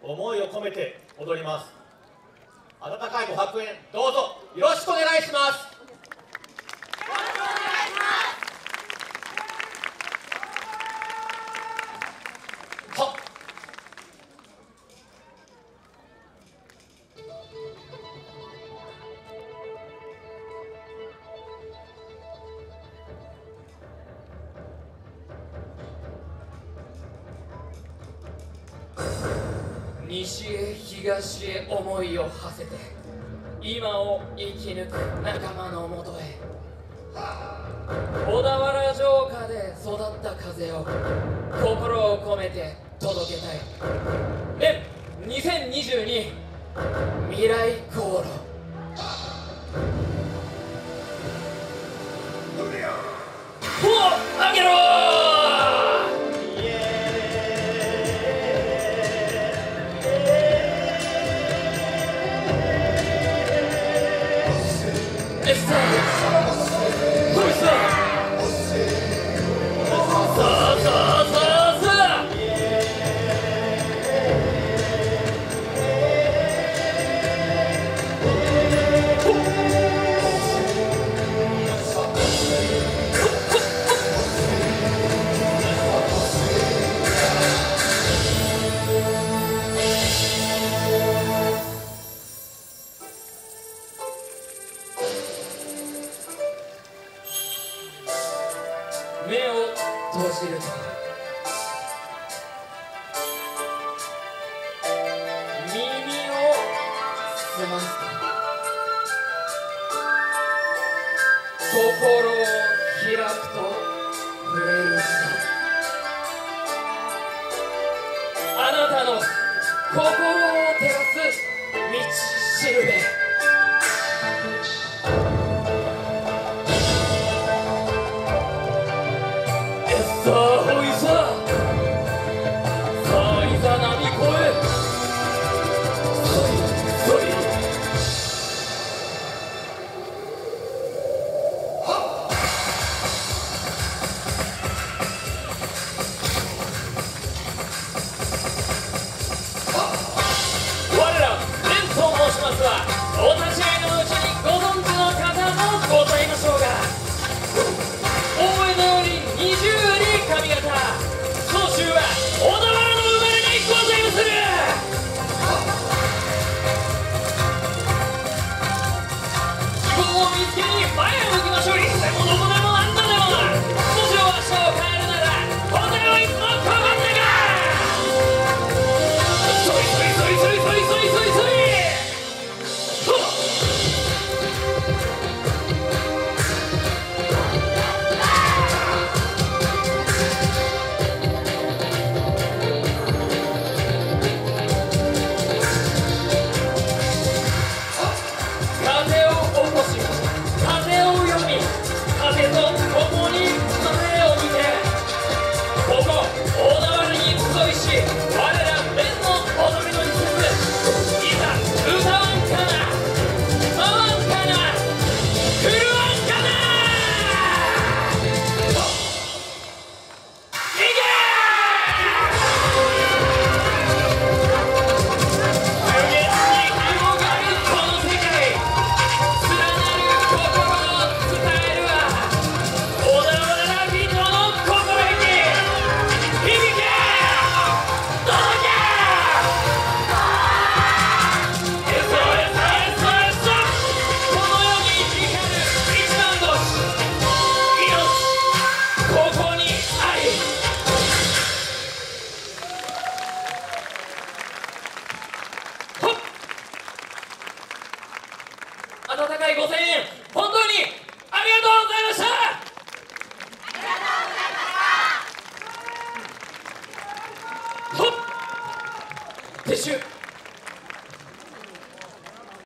思いを込めて踊ります。温かいご白煙どうぞよろしくお願いします。 西へ東へ思いを馳せて今を生き抜く仲間のもとへ、小田原城下で育った風を心を込めて届けたい。2022未来航路。あげろ目を閉じると耳を澄ますと心を開くと触れる人、あなたの心を照らす道しるべ。さあほいさ、さあいざ波越え、そいそい我ら蓮と申しますは、お立ち会いのうちにご存知の方もございましょうが、大江戸より20髪型総州は小田原の生まれにございまする。希望を見つけに前を向きましょう。いつでもどこでも何度でも、もしお足を変えるなら小田原はいつもここんだがそいそいそいそいそいそいそいそい温かいご声援、本当にありがとうございました。ありがとうございました。撤収。